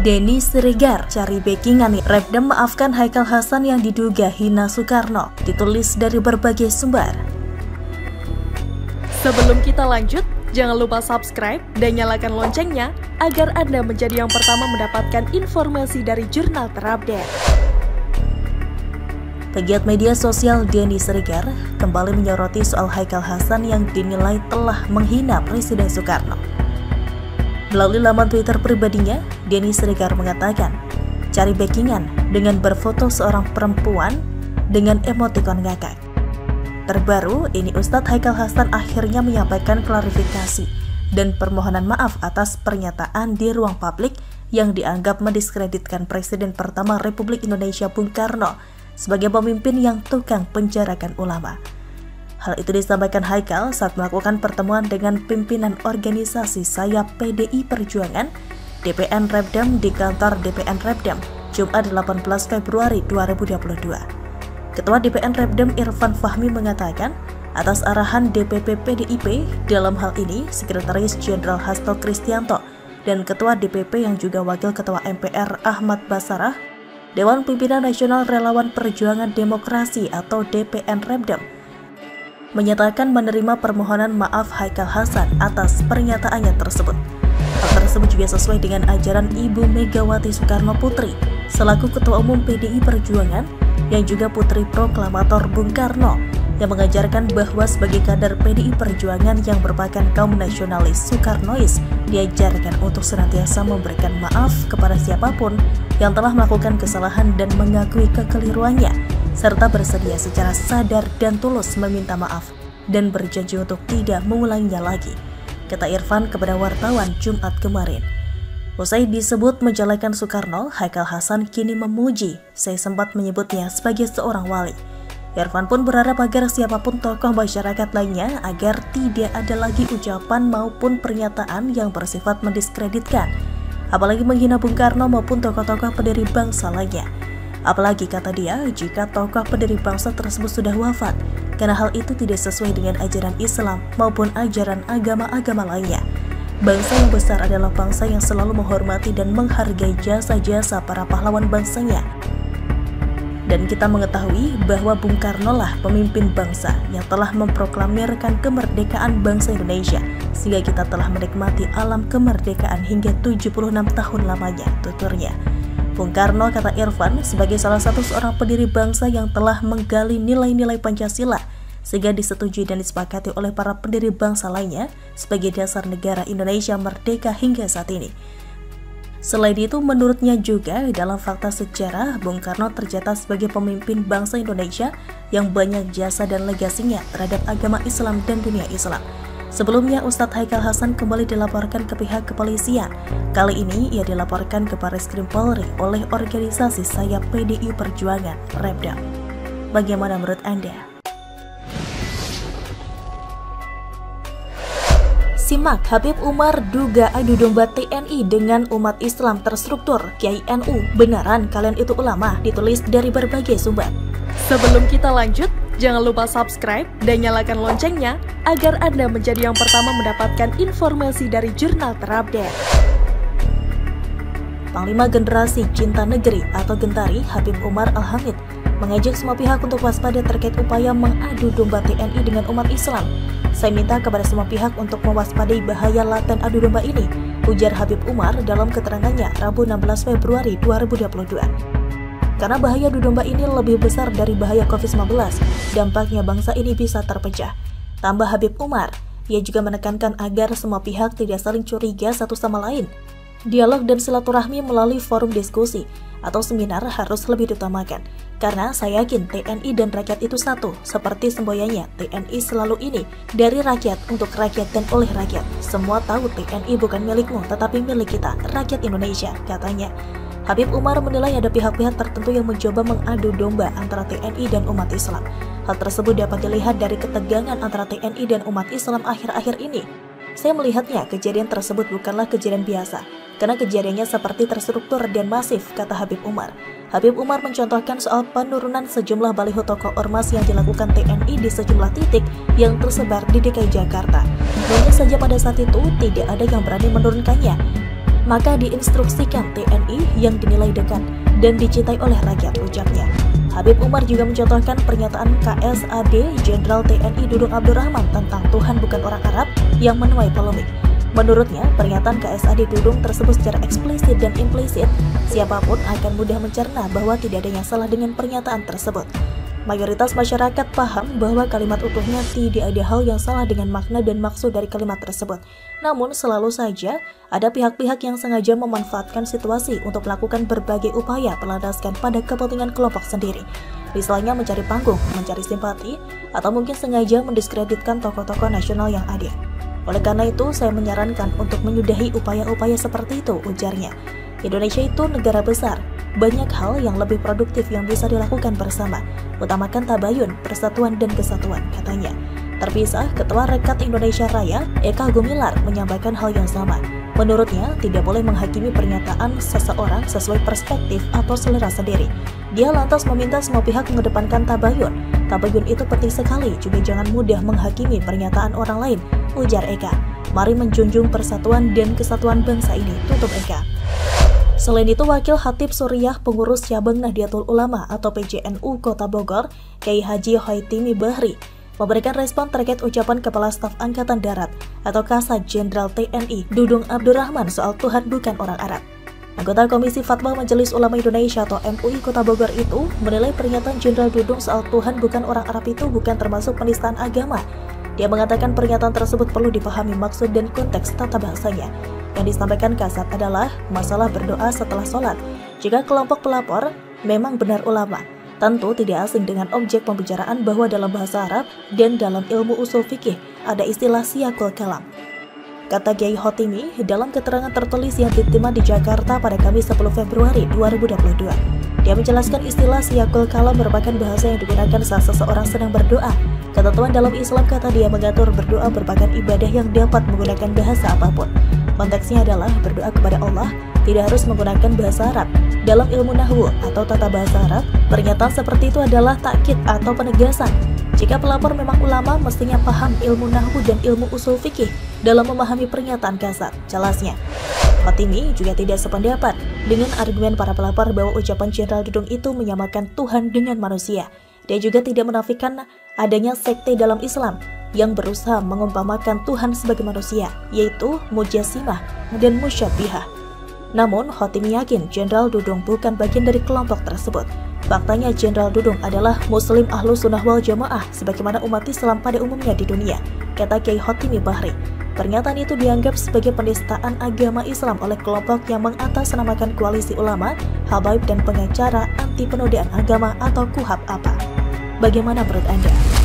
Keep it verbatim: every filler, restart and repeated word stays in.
Denny Siregar cari backingan Repdam maafkan Haikal Hasan yang diduga hina Soekarno, ditulis dari berbagai sumber. Sebelum kita lanjut, jangan lupa subscribe dan nyalakan loncengnya agar Anda menjadi yang pertama mendapatkan informasi dari jurnal terupdate. Pegiat media sosial Denny Siregar kembali menyoroti soal Haikal Hasan yang dinilai telah menghina Presiden Soekarno. Melalui laman Twitter pribadinya, Denny Siregar mengatakan, cari backingan dengan berfoto seorang perempuan dengan emotikon ngakak. Terbaru, ini Ustadz Haikal Hasan akhirnya menyampaikan klarifikasi dan permohonan maaf atas pernyataan di ruang publik yang dianggap mendiskreditkan Presiden pertama Republik Indonesia Bung Karno sebagai pemimpin yang tukang penjarakan ulama. Hal itu disampaikan Haikal saat melakukan pertemuan dengan pimpinan organisasi sayap P D I Perjuangan D P N Repdam di kantor D P N Repdam Jumat delapan belas Februari dua ribu dua puluh dua. Ketua D P N Repdam Irfan Fahmi mengatakan, atas arahan D P P P D I P, dalam hal ini Sekretaris Jenderal Hasto Kristianto dan Ketua D P P yang juga Wakil Ketua M P R Ahmad Basarah, Dewan Pimpinan Nasional Relawan Perjuangan Demokrasi atau D P N Repdam menyatakan menerima permohonan maaf Haikal Hasan atas pernyataannya tersebut. Hal tersebut juga sesuai dengan ajaran Ibu Megawati Soekarno Putri selaku Ketua Umum P D I Perjuangan yang juga putri proklamator Bung Karno yang mengajarkan bahwa sebagai kader P D I Perjuangan yang merupakan kaum nasionalis Soekarnois diajarkan untuk senantiasa memberikan maaf kepada siapapun yang telah melakukan kesalahan dan mengakui kekeliruannya, serta bersedia secara sadar dan tulus meminta maaf dan berjanji untuk tidak mengulanginya lagi, kata Irfan kepada wartawan Jumat kemarin. Usai disebut menjelekan Soekarno, Haikal Hasan kini memuji, saya sempat menyebutnya sebagai seorang wali. Irfan pun berharap agar siapapun tokoh masyarakat lainnya agar tidak ada lagi ucapan maupun pernyataan yang bersifat mendiskreditkan, apalagi menghina Bung Karno maupun tokoh-tokoh pendiri bangsa lainnya. Apalagi kata dia, jika tokoh pendiri bangsa tersebut sudah wafat, karena hal itu tidak sesuai dengan ajaran Islam maupun ajaran agama-agama lainnya. Bangsa yang besar adalah bangsa yang selalu menghormati dan menghargai jasa-jasa para pahlawan bangsanya. Dan kita mengetahui bahwa Bung Karno lah pemimpin bangsa yang telah memproklamirkan kemerdekaan bangsa Indonesia, sehingga kita telah menikmati alam kemerdekaan hingga tujuh puluh enam tahun lamanya, tuturnya. Bung Karno, kata Irfan, sebagai salah satu seorang pendiri bangsa yang telah menggali nilai-nilai Pancasila, sehingga disetujui dan disepakati oleh para pendiri bangsa lainnya sebagai dasar negara Indonesia merdeka hingga saat ini. Selain itu, menurutnya juga dalam fakta sejarah, Bung Karno tercatat sebagai pemimpin bangsa Indonesia yang banyak jasa dan legasinya terhadap agama Islam dan dunia Islam. Sebelumnya, Ustadz Haikal Hasan kembali dilaporkan ke pihak kepolisian. Kali ini, ia dilaporkan ke Barreskrim Polri oleh organisasi sayap P D I Perjuangan, Repdam. Bagaimana menurut Anda? Simak, Habib Umar duga adu domba T N I dengan umat Islam terstruktur, Kiai N U, beneran kalian itu ulama, ditulis dari berbagai sumber. Sebelum kita lanjut, jangan lupa subscribe dan nyalakan loncengnya agar Anda menjadi yang pertama mendapatkan informasi dari jurnal terupdate. Panglima Generasi Cinta Negeri atau Gentari Habib Umar Al-Hamid mengajak semua pihak untuk waspada terkait upaya mengadu domba T N I dengan umat Islam. Saya minta kepada semua pihak untuk mewaspadai bahaya laten adu domba ini, ujar Habib Umar dalam keterangannya Rabu enam belas Februari dua ribu dua puluh dua. Karena bahaya adu domba ini lebih besar dari bahaya covid sembilan belas, dampaknya bangsa ini bisa terpecah. Tambah Habib Umar, ia juga menekankan agar semua pihak tidak saling curiga satu sama lain. Dialog dan silaturahmi melalui forum diskusi atau seminar harus lebih diutamakan, karena saya yakin T N I dan rakyat itu satu, seperti semboyannya T N I selalu ini, dari rakyat, untuk rakyat dan oleh rakyat. Semua tahu T N I bukan milikmu, tetapi milik kita, rakyat Indonesia, katanya. Habib Umar menilai ada pihak-pihak tertentu yang mencoba mengadu domba antara T N I dan umat Islam. Hal tersebut dapat dilihat dari ketegangan antara T N I dan umat Islam akhir-akhir ini. Saya melihatnya kejadian tersebut bukanlah kejadian biasa, karena kejadiannya seperti terstruktur dan masif, kata Habib Umar. Habib Umar mencontohkan soal penurunan sejumlah baliho tokoh ormas yang dilakukan T N I di sejumlah titik yang tersebar di D K I Jakarta. Hanya saja pada saat itu tidak ada yang berani menurunkannya. maka diinstruksikan T N I yang dinilai dekat dan dicintai oleh rakyat, ucapnya. Habib Umar juga mencontohkan pernyataan K S A D Jenderal T N I Dudung Abdurrahman tentang Tuhan bukan orang Arab yang menuai polemik. Menurutnya, pernyataan K S A D Dudung tersebut secara eksplisit dan implisit, siapapun akan mudah mencerna bahwa tidak ada yang salah dengan pernyataan tersebut. Mayoritas masyarakat paham bahwa kalimat utuhnya tidak ada hal yang salah dengan makna dan maksud dari kalimat tersebut. Namun selalu saja ada pihak-pihak yang sengaja memanfaatkan situasi untuk melakukan berbagai upaya berlandaskan pada kepentingan kelompok sendiri. Misalnya mencari panggung, mencari simpati, atau mungkin sengaja mendiskreditkan tokoh-tokoh nasional yang ada. Oleh karena itu, saya menyarankan untuk menyudahi upaya-upaya seperti itu, ujarnya. Indonesia itu negara besar, banyak hal yang lebih produktif yang bisa dilakukan bersama, utamakan tabayun, persatuan dan kesatuan, katanya. Terpisah, Ketua Rekat Indonesia Raya, Eka Gumilar, menyampaikan hal yang sama. Menurutnya, tidak boleh menghakimi pernyataan seseorang sesuai perspektif atau selera sendiri. Dia lantas meminta semua pihak mengedepankan tabayun. Tabayun itu penting sekali, juga jangan mudah menghakimi pernyataan orang lain, ujar Eka. Mari menjunjung persatuan dan kesatuan bangsa ini, tutup Eka. Selain itu, Wakil Khatib Suriah Pengurus Cabang Nahdlatul Ulama atau P J N U Kota Bogor, Kiai Haji Hoitimi Bahri, memberikan respon terkait ucapan Kepala Staf Angkatan Darat atau Kasat Jenderal T N I Dudung Abdurrahman soal Tuhan bukan orang Arab. Anggota Komisi Fatwa Majelis Ulama Indonesia atau M U I Kota Bogor itu menilai pernyataan Jenderal Dudung soal Tuhan bukan orang Arab itu bukan termasuk penistaan agama. Dia mengatakan pernyataan tersebut perlu dipahami maksud dan konteks tata bahasanya. Yang disampaikan Kasat adalah masalah berdoa setelah sholat. Jika kelompok pelapor memang benar ulama, tentu tidak asing dengan objek pembicaraan bahwa dalam bahasa Arab dan dalam ilmu usul fikih ada istilah siyaqul kalam. Kata Kiai Hotimi dalam keterangan tertulis yang diterima di Jakarta pada Kamis sepuluh Februari dua ribu dua puluh dua. Dia menjelaskan istilah siyaqul kalam merupakan bahasa yang digunakan saat seseorang sedang berdoa. Ketentuan dalam Islam, kata dia, mengatur berdoa merupakan ibadah yang dapat menggunakan bahasa apapun. Konteksnya adalah berdoa kepada Allah, tidak harus menggunakan bahasa Arab. Dalam ilmu nahwu atau tata bahasa Arab, pernyataan seperti itu adalah takkid atau penegasan. Jika pelapor memang ulama, mestinya paham ilmu nahwu dan ilmu usul fikih dalam memahami pernyataan Kasat, jelasnya. Fatimi juga tidak sependapat dengan argumen para pelapor bahwa ucapan Jenderal Dudung itu menyamakan Tuhan dengan manusia. Dia juga tidak menafikan adanya sekte dalam Islam yang berusaha mengumpamakan Tuhan sebagai manusia, yaitu Mujassimah dan Musyabbihah. Namun, Hotimi yakin Jenderal Dudung bukan bagian dari kelompok tersebut. Faktanya Jenderal Dudung adalah Muslim Ahlus Sunnah wal Jamaah sebagaimana umat Islam pada umumnya di dunia, kata Kiai Hotimi Bahri. Pernyataan itu dianggap sebagai penistaan agama Islam oleh kelompok yang mengatasnamakan koalisi ulama, habaib dan pengacara anti penodaan agama atau KUHAP A P A. Bagaimana menurut Anda?